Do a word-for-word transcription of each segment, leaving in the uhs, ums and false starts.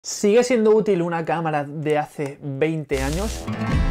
¿Sigue siendo útil una cámara de hace veinte años?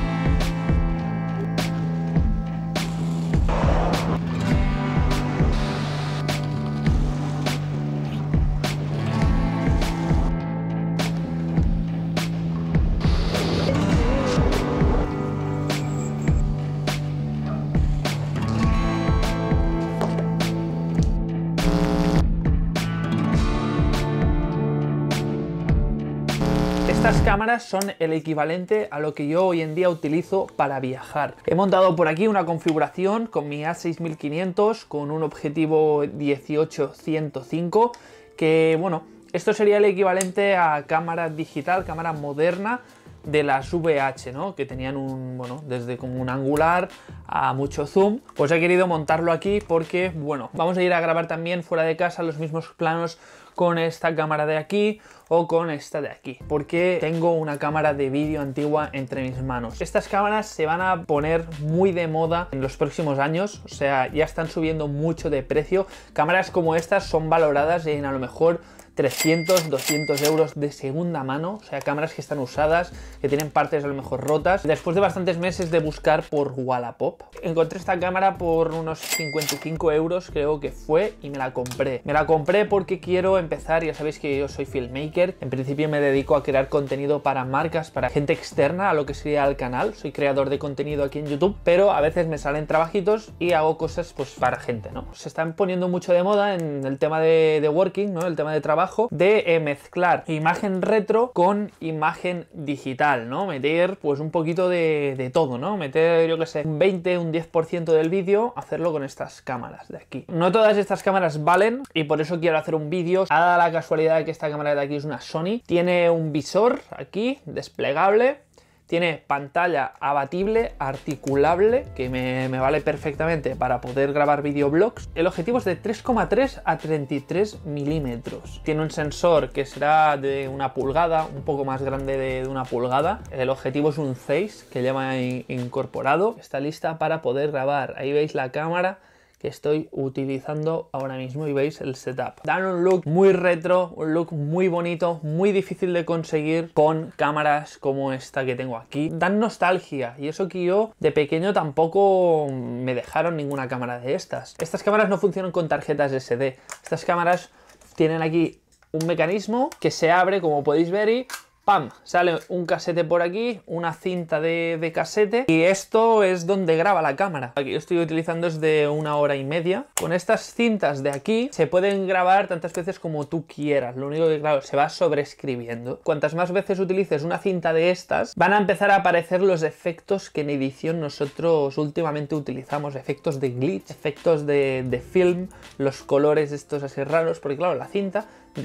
Estas cámaras son el equivalente a lo que yo hoy en día utilizo para viajar. He montado por aquí una configuración con mi A seis mil quinientos con un objetivo dieciocho ciento cinco que, bueno, esto sería el equivalente a cámara digital, cámara moderna de las V H, ¿no? Que tenían un, bueno, desde como un angular a mucho zoom. Pues he querido montarlo aquí porque, bueno, vamos a ir a grabar también fuera de casa los mismos planos con esta cámara de aquí o con esta de aquí, porque tengo una cámara de vídeo antigua entre mis manos. Estas cámaras se van a poner muy de moda en los próximos años, o sea, ya están subiendo mucho de precio. Cámaras como estas son valoradas en a lo mejor trescientos, doscientos euros de segunda mano, o sea, cámaras que están usadas, que tienen partes a lo mejor rotas. Después de bastantes meses de buscar por Wallapop, encontré esta cámara por unos cincuenta y cinco euros, creo que fue, y me la compré. Me la compré porque quiero empezar, ya sabéis que yo soy filmmaker, en principio me dedico a crear contenido para marcas, para gente externa a lo que sería el canal, soy creador de contenido aquí en YouTube, pero a veces me salen trabajitos y hago cosas pues para gente, ¿no? Se están poniendo mucho de moda en el tema de, de working, ¿no? El tema de trabajo, de eh, mezclar imagen retro con imagen digital, ¿no? Meter pues un poquito de, de todo, ¿no? Meter, yo que sé, un veinte, un diez por ciento del vídeo, hacerlo con estas cámaras de aquí. No todas estas cámaras valen y por eso quiero hacer un vídeo. Ha dado la casualidad de que esta cámara de aquí es una Sony. Tiene un visor aquí, desplegable. Tiene pantalla abatible, articulable, que me, me vale perfectamente para poder grabar videoblogs. El objetivo es de tres coma tres a treinta y tres milímetros. Tiene un sensor que será de una pulgada, un poco más grande de, de una pulgada. El objetivo es un seis que lleva in, incorporado. Está lista para poder grabar. Ahí veis la cámara que estoy utilizando ahora mismo y veis el setup. Dan un look muy retro, un look muy bonito, muy difícil de conseguir con cámaras como esta que tengo aquí. Dan nostalgia y eso que yo de pequeño tampoco me dejaron ninguna cámara de estas. Estas cámaras no funcionan con tarjetas ese de. Estas cámaras tienen aquí un mecanismo que se abre, como podéis ver, y ¡pam! Sale un casete por aquí, una cinta de, de casete, y esto es donde graba la cámara. Aquí yo estoy utilizando es de una hora y media. Con estas cintas de aquí se pueden grabar tantas veces como tú quieras. Lo único que, claro, se va sobreescribiendo. Cuantas más veces utilices una cinta de estas, van a empezar a aparecer los efectos que en edición nosotros últimamente utilizamos. Efectos de glitch, efectos de, de film, los colores estos así raros, porque claro, la cinta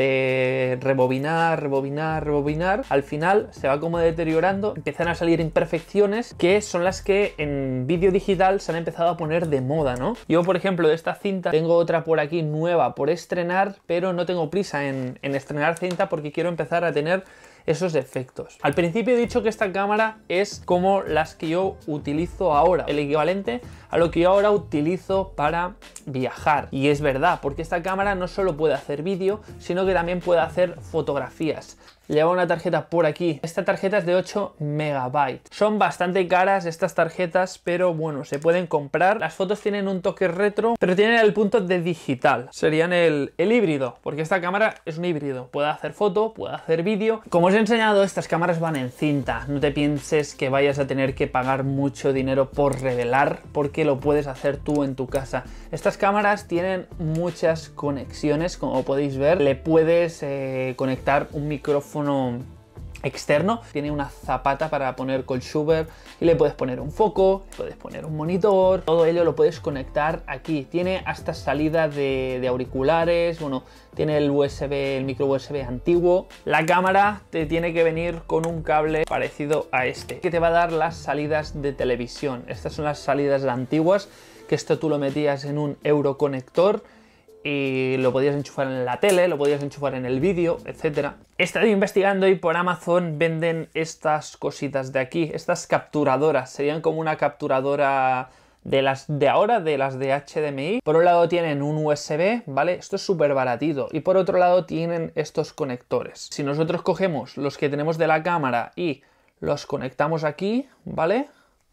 de rebobinar, rebobinar, rebobinar, al final se va como deteriorando, empiezan a salir imperfecciones que son las que en vídeo digital se han empezado a poner de moda, ¿no? Yo, por ejemplo, de esta cinta tengo otra por aquí nueva por estrenar, pero no tengo prisa en, en estrenar cinta porque quiero empezar a tener esos efectos. Al principio he dicho que esta cámara es como las que yo utilizo ahora, el equivalente a lo que yo ahora utilizo para viajar. Y es verdad, porque esta cámara no solo puede hacer vídeo, sino que también puede hacer fotografías. Lleva una tarjeta por aquí. Esta tarjeta es de ocho megabytes. Son bastante caras estas tarjetas, pero bueno, se pueden comprar. Las fotos tienen un toque retro, pero tienen el punto de digital. Serían el, el híbrido, porque esta cámara es un híbrido. Puede hacer foto, puede hacer vídeo. Como os he enseñado, estas cámaras van en cinta. No te pienses que vayas a tener que pagar mucho dinero por revelar, porque lo puedes hacer tú en tu casa. Estas cámaras tienen muchas conexiones, como podéis ver. Le puedes eh, conectar un micrófono externo, tiene una zapata para poner cold shoulder y le puedes poner un foco, puedes poner un monitor, todo ello lo puedes conectar aquí. Tiene hasta salida de, de auriculares, bueno, tiene el U S B, el micro U S B antiguo. La cámara te tiene que venir con un cable parecido a este, que te va a dar las salidas de televisión. Estas son las salidas antiguas, que esto tú lo metías en un euroconector y lo podías enchufar en la tele, lo podías enchufar en el vídeo, etcétera. He estado investigando y por Amazon venden estas cositas de aquí, estas capturadoras. Serían como una capturadora de las de ahora, de las de H D M I. Por un lado tienen un U S B, ¿vale? Esto es súper baratito. Y por otro lado tienen estos conectores. Si nosotros cogemos los que tenemos de la cámara y los conectamos aquí, ¿vale?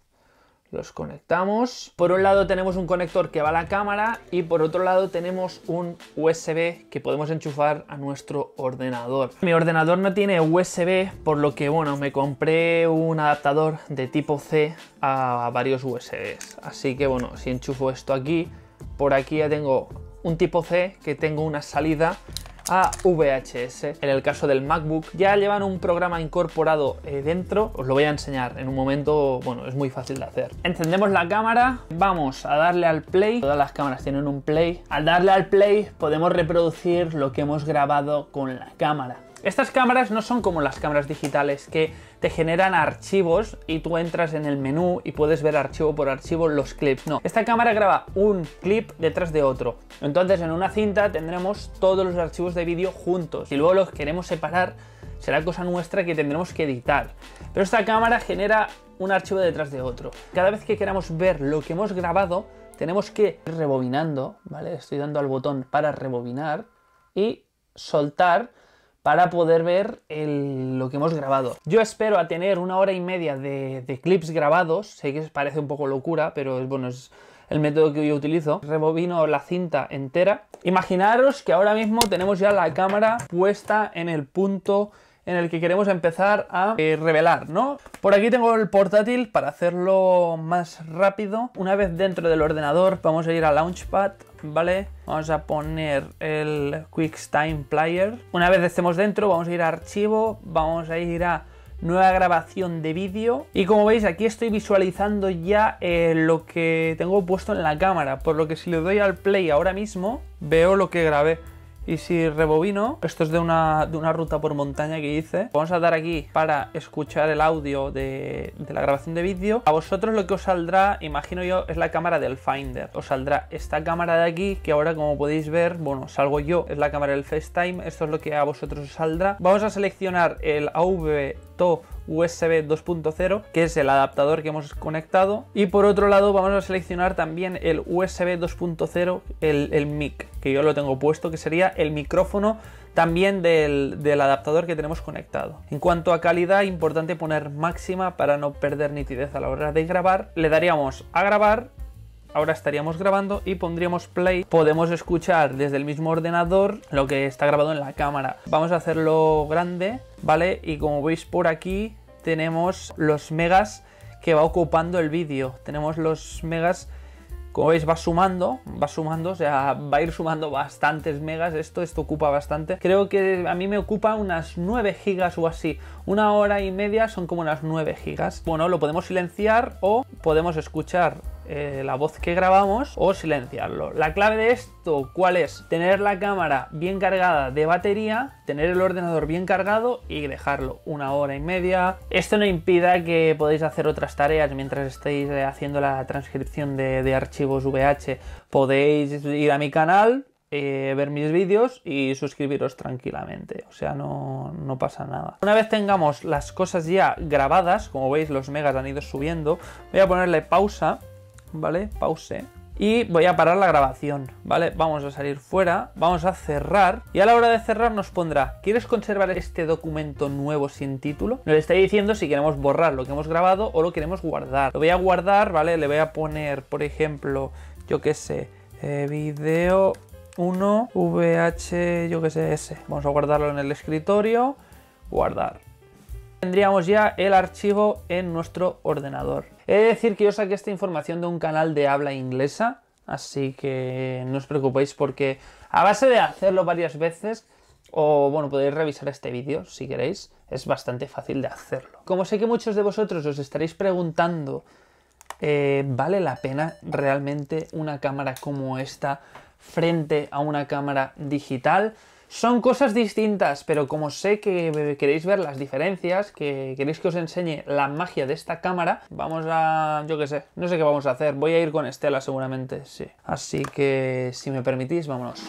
Los conectamos. Por un lado tenemos un conector que va a la cámara y por otro lado tenemos un U S B que podemos enchufar a nuestro ordenador. Mi ordenador no tiene U S B, por lo que, bueno, me compré un adaptador de tipo C a varios U S Bs. Así que, bueno, si enchufo esto aquí, por aquí ya tengo un tipo C que tengo una salida a V H S. En el caso del MacBook ya llevan un programa incorporado eh, dentro, os lo voy a enseñar en un momento, bueno, es muy fácil de hacer. Encendemos la cámara, vamos a darle al play, todas las cámaras tienen un play, al darle al play podemos reproducir lo que hemos grabado con la cámara. Estas cámaras no son como las cámaras digitales que te generan archivos y tú entras en el menú y puedes ver archivo por archivo los clips. No, esta cámara graba un clip detrás de otro. Entonces en una cinta tendremos todos los archivos de vídeo juntos y luego los queremos separar, será cosa nuestra que tendremos que editar. Pero esta cámara genera un archivo detrás de otro. Cada vez que queramos ver lo que hemos grabado, tenemos que ir rebobinando, ¿vale? Estoy dando al botón para rebobinar y soltar para poder ver el, lo que hemos grabado. Yo espero a tener una hora y media de, de clips grabados. Sé que parece un poco locura, pero es, bueno, es el método que yo utilizo. Rebobino la cinta entera. Imaginaros que ahora mismo tenemos ya la cámara puesta en el punto en el que queremos empezar a eh, revelar, ¿no? Por aquí tengo el portátil para hacerlo más rápido. Una vez dentro del ordenador vamos a ir a Launchpad, ¿vale? Vamos a poner el QuickTime Player. Una vez estemos dentro vamos a ir a Archivo, vamos a ir a Nueva grabación de vídeo y como veis aquí estoy visualizando ya eh, lo que tengo puesto en la cámara, por lo que si le doy al play ahora mismo veo lo que grabé. Y si rebobino, esto es de una, de una ruta por montaña que hice. Vamos a dar aquí para escuchar el audio de, de la grabación de vídeo. A vosotros lo que os saldrá, imagino yo, es la cámara del Finder. Os saldrá esta cámara de aquí, que ahora como podéis ver, bueno, salgo yo, es la cámara del FaceTime. Esto es lo que a vosotros os saldrá. Vamos a seleccionar el A V T O U S B dos punto cero, que es el adaptador que hemos conectado, y por otro lado vamos a seleccionar también el U S B dos punto cero, el, el mic, que yo lo tengo puesto, que sería el micrófono también del, del adaptador que tenemos conectado. En cuanto a calidad, importante poner máxima para no perder nitidez a la hora de grabar. Le daríamos a grabar. Ahora estaríamos grabando y pondríamos play. Podemos escuchar desde el mismo ordenador lo que está grabado en la cámara. Vamos a hacerlo grande, ¿vale? Y como veis por aquí tenemos los megas que va ocupando el vídeo. Tenemos los megas, como veis va sumando, va sumando, o sea, va a ir sumando bastantes megas. Esto, esto ocupa bastante. Creo que a mí me ocupa unas nueve gigas o así. Una hora y media son como unas nueve gigas. Bueno, lo podemos silenciar o podemos escuchar Eh, la voz que grabamos o silenciarlo. La clave de esto, ¿cuál es? Tener la cámara bien cargada de batería, tener el ordenador bien cargado y dejarlo una hora y media. Esto no impida que podáis hacer otras tareas mientras estéis eh, haciendo la transcripción de, de archivos V H. Podéis ir a mi canal, Eh, ver mis vídeos y suscribiros tranquilamente, o sea, no, no pasa nada. Una vez tengamos las cosas ya grabadas, como veis los megas han ido subiendo, voy a ponerle pausa, ¿vale? Pause. Y voy a parar la grabación, ¿vale? Vamos a salir fuera, vamos a cerrar y a la hora de cerrar nos pondrá: ¿quieres conservar este documento nuevo sin título? Nos está diciendo si queremos borrar lo que hemos grabado o lo queremos guardar. Lo voy a guardar, ¿vale? Le voy a poner, por ejemplo, yo qué sé, eh, video uno V H, yo que sé, S. Vamos a guardarlo en el escritorio. Guardar. Tendríamos ya el archivo en nuestro ordenador. He de decir que yo saqué esta información de un canal de habla inglesa, así que no os preocupéis porque a base de hacerlo varias veces, o bueno, podéis revisar este vídeo si queréis, es bastante fácil de hacerlo. Como sé que muchos de vosotros os estaréis preguntando, eh, ¿vale la pena realmente una cámara como esta frente a una cámara digital? Son cosas distintas, pero como sé que queréis ver las diferencias, que queréis que os enseñe la magia de esta cámara, vamos a... yo qué sé, no sé qué vamos a hacer. Voy a ir con Stella seguramente, sí. Así que, si me permitís, vámonos.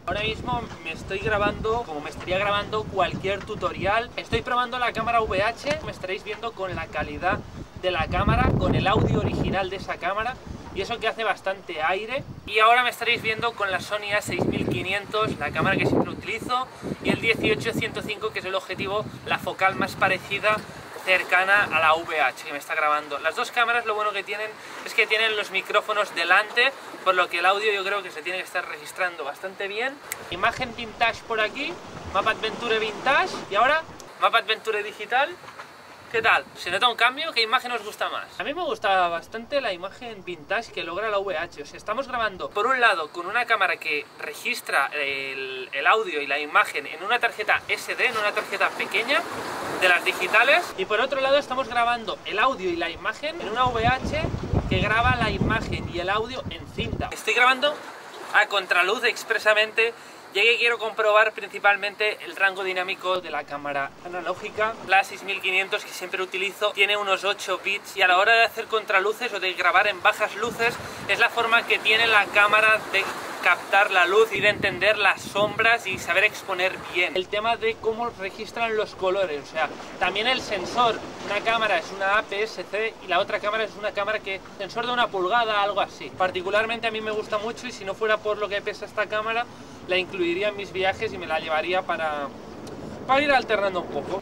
Ahora mismo me estoy grabando como me estaría grabando cualquier tutorial. Estoy probando la cámara V H, me estaréis viendo con la calidad de la cámara, con el audio original de esa cámara, y eso que hace bastante aire. Y ahora me estaréis viendo con la Sony A seis mil quinientos, la cámara que siempre utilizo, y el dieciocho ciento cinco, que es el objetivo, la focal más parecida, cercana a la V H que me está grabando. Las dos cámaras lo bueno que tienen es que tienen los micrófonos delante, por lo que el audio yo creo que se tiene que estar registrando bastante bien. Imagen vintage por aquí, Mapa Adventure vintage, y ahora Mapa Adventure digital. ¿Qué tal? ¿Se nota un cambio? ¿Qué imagen os gusta más? A mí me gusta bastante la imagen vintage que logra la V H. O sea, estamos grabando por un lado con una cámara que registra el, el audio y la imagen en una tarjeta ese de, en una tarjeta pequeña de las digitales, y por otro lado estamos grabando el audio y la imagen en una V H que graba la imagen y el audio en cinta. Estoy grabando a contraluz expresamente, ya que quiero comprobar principalmente el rango dinámico de la cámara analógica. La seis mil quinientos que siempre utilizo tiene unos ocho bits, y a la hora de hacer contraluces o de grabar en bajas luces es la forma que tiene la cámara de captar la luz y de entender las sombras y saber exponer bien. El tema de cómo registran los colores, o sea, también el sensor. Una cámara es una A P S C y la otra cámara es una cámara que, sensor de una pulgada, algo así. Particularmente a mí me gusta mucho, y si no fuera por lo que pesa esta cámara, la incluiría en mis viajes y me la llevaría para, para ir alternando un poco.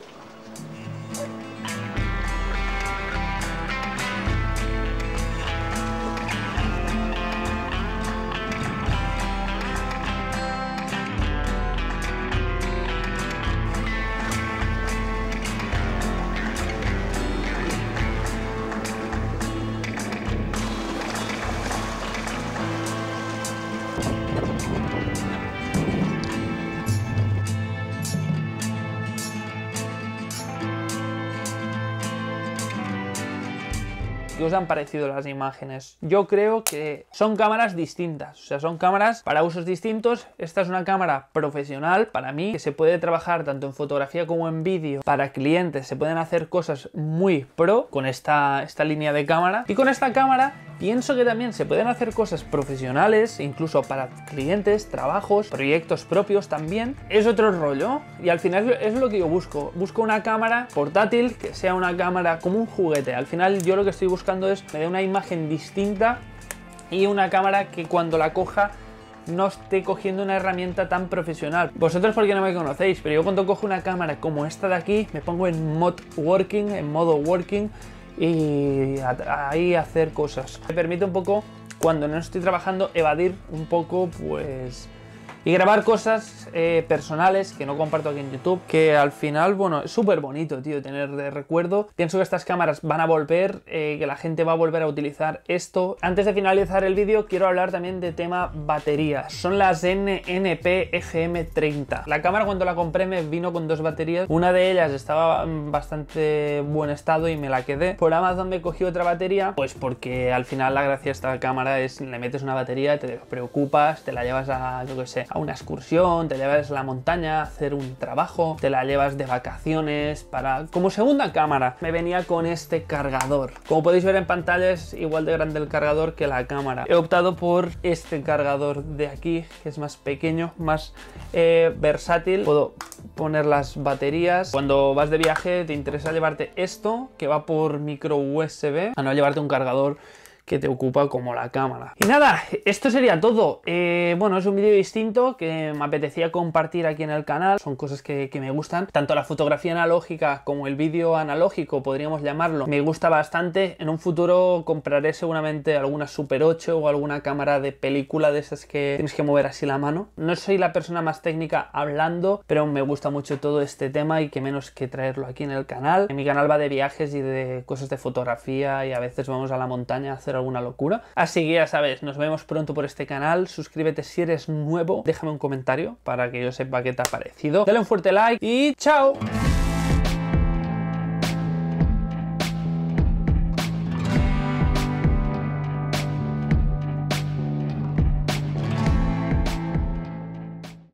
¿Qué os han parecido las imágenes? Yo creo que son cámaras distintas, o sea, son cámaras para usos distintos. Esta es una cámara profesional para mí, que se puede trabajar tanto en fotografía como en vídeo. Para clientes se pueden hacer cosas muy pro con esta, esta línea de cámara, y con esta cámara pienso que también se pueden hacer cosas profesionales, incluso para clientes, trabajos, proyectos propios también. Es otro rollo, y al final es lo que yo busco. Busco una cámara portátil, que sea una cámara como un juguete. Al final yo lo que estoy buscando es que me dé una imagen distinta, y una cámara que cuando la coja no esté cogiendo una herramienta tan profesional. Vosotros porque no me conocéis, pero yo cuando cojo una cámara como esta de aquí, me pongo en mod working, en modo working, y ahí hacer cosas. Me permite un poco, cuando no estoy trabajando, evadir un poco, pues, y grabar cosas eh, personales que no comparto aquí en YouTube, que al final, bueno, es súper bonito, tío, tener de recuerdo. Pienso que estas cámaras van a volver, eh, que la gente va a volver a utilizar esto. Antes de finalizar el vídeo, quiero hablar también de tema baterías. Son las N N P G M treinta. La cámara, cuando la compré, me vino con dos baterías. Una de ellas estaba en bastante buen estado y me la quedé. Por Amazon me cogí otra batería, pues porque al final la gracia de esta cámara es, le metes una batería, te preocupas, te la llevas a, yo qué sé, a una excursión, te llevas a la montaña a hacer un trabajo, te la llevas de vacaciones, para como segunda cámara. Me venía con este cargador. Como podéis ver en pantalla, es igual de grande el cargador que la cámara. He optado por este cargador de aquí, que es más pequeño, más eh, versátil. Puedo poner las baterías. Cuando vas de viaje te interesa llevarte esto, que va por micro U S B, a no llevarte un cargador que te ocupa como la cámara. Y nada, esto sería todo. Eh, bueno, es un vídeo distinto que me apetecía compartir aquí en el canal. Son cosas que, que me gustan. Tanto la fotografía analógica como el vídeo analógico, podríamos llamarlo, me gusta bastante. En un futuro compraré seguramente alguna Super ocho o alguna cámara de película de esas que tienes que mover así la mano. No soy la persona más técnica hablando, pero me gusta mucho todo este tema, y que menos que traerlo aquí en el canal. En mi canal va de viajes y de cosas de fotografía, y a veces vamos a la montaña a hacer alguna locura. Así que ya sabes, nos vemos pronto por este canal. Suscríbete si eres nuevo, déjame un comentario para que yo sepa qué te ha parecido. Dale un fuerte like y ¡chao!